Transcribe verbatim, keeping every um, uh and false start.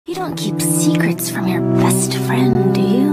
You don't keep secrets from your best friend, do you?